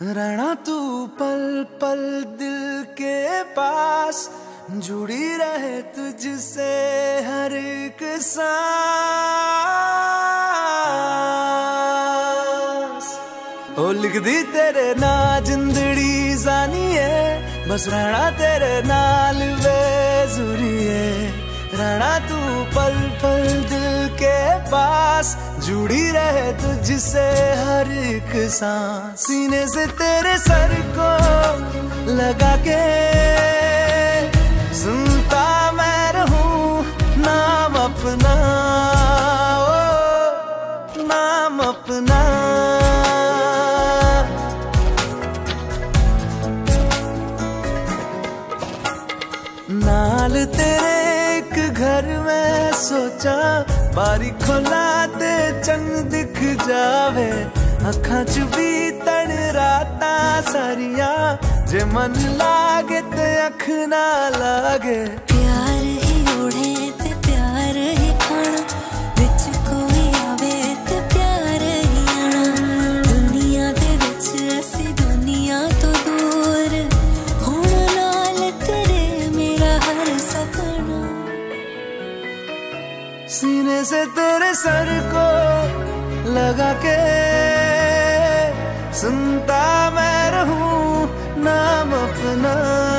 रहना तू पल पल दिल के पास, जुड़ी रहे तुझसे हर एक सांस। ओ लिख दी तेरे ना जिंदड़ी जानिए, बस रहना तेरे नाल बेजुरिए। रहना तू पल पल दिल के पास, जुड़ी रहे तुझसे हर एक सांस। सीने से तेरे सर को लगा के सुनता मैं रहूं नाम अपना, ओ नाम अपना। नाल तेरे एक घर में सोचा, बारी खोला ते चंग दिख जावे। अखां च भी तड़ राता सारिया, जे मन लागे ते अख ना लागे। प्यार ही ओढ़े ते प्यार ही खाना, विच कोई आवे ते प्यार ही आना। दुनिया दे विच असी दुनिया तो दूर, होण नाल तेरे मेरा हर सपना। सीने से तेरे सर को लगा के सुनता मैं रहूं नाम अपना,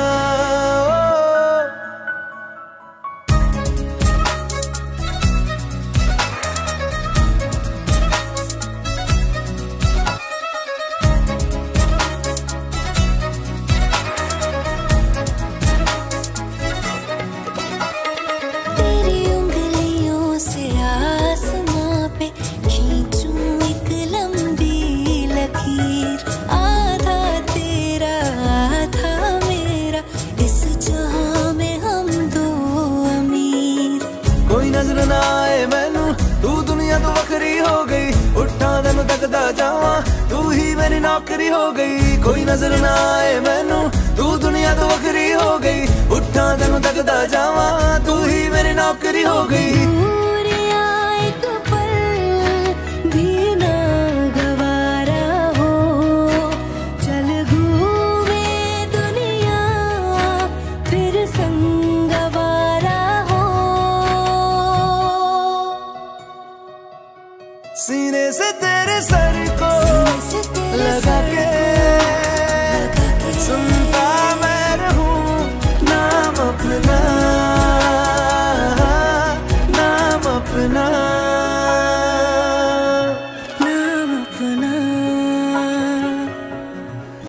तेरी उंगलियों से आसमां पे खींचूं एक लंबी लकीर। आधा तेरा आधा मेरा, इस जहां में हम दो अमीर। कोई नजर ना आए मैनू, तू दुनिया तो वखरी हो गई। उठा दिन तकदा जावा, तू ही मेरी नौकरी हो गई। कोई नजर ना आए मैनू, तू दुनिया तो वखरी हो गई। उठा दिन तकदा जावा, तू ही मेरी नौकरी हो गई।